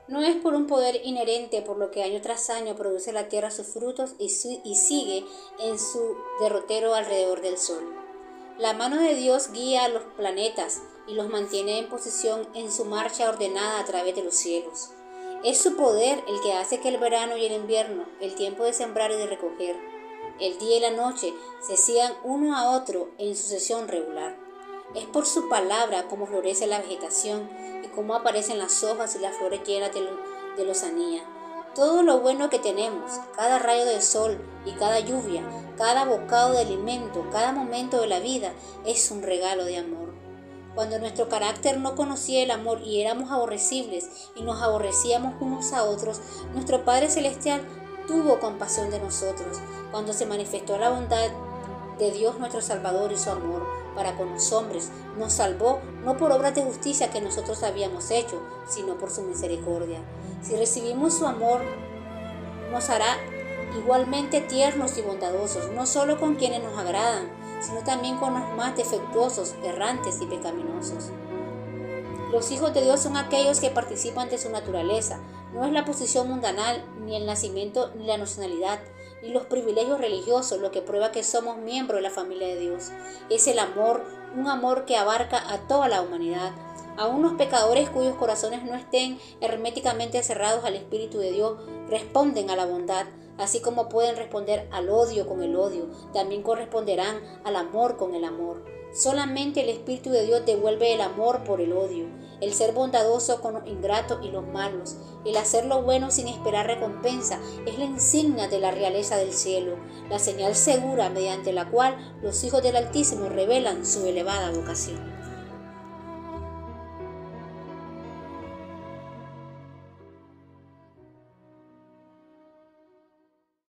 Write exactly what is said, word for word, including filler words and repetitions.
No es por un poder inherente por lo que año tras año produce la tierra sus frutos y, su- y sigue en su derrotero alrededor del sol. La mano de Dios guía a los planetas y los mantiene en posición en su marcha ordenada a través de los cielos. Es su poder el que hace que el verano y el invierno, el tiempo de sembrar y de recoger, el día y la noche se sigan uno a otro en sucesión regular. Es por su palabra como florece la vegetación y cómo aparecen las hojas y las flores llenas de, lo- de lozanía. Todo lo bueno que tenemos, cada rayo de sol y cada lluvia, cada bocado de alimento, cada momento de la vida, es un regalo de amor. Cuando nuestro carácter no conocía el amor y éramos aborrecibles y nos aborrecíamos unos a otros, nuestro Padre Celestial tuvo compasión de nosotros, cuando se manifestó la bondad de Dios nuestro Salvador y su amor para con los hombres. Nos salvó no por obras de justicia que nosotros habíamos hecho, sino por su misericordia. Si recibimos su amor, nos hará igualmente tiernos y bondadosos, no solo con quienes nos agradan, sino también con los más defectuosos, errantes y pecaminosos. Los hijos de Dios son aquellos que participan de su naturaleza. No es la posición mundanal, ni el nacimiento, ni la nacionalidad, ni los privilegios religiosos lo que prueba que somos miembros de la familia de Dios. Es el amor, un amor que abarca a toda la humanidad. Aún los pecadores cuyos corazones no estén herméticamente cerrados al Espíritu de Dios responden a la bondad, así como pueden responder al odio con el odio, también corresponderán al amor con el amor. Solamente el Espíritu de Dios devuelve el amor por el odio, el ser bondadoso con los ingratos y los malos, el hacer lo bueno sin esperar recompensa, es la insignia de la realeza del cielo, la señal segura mediante la cual los hijos del Altísimo revelan su elevada vocación.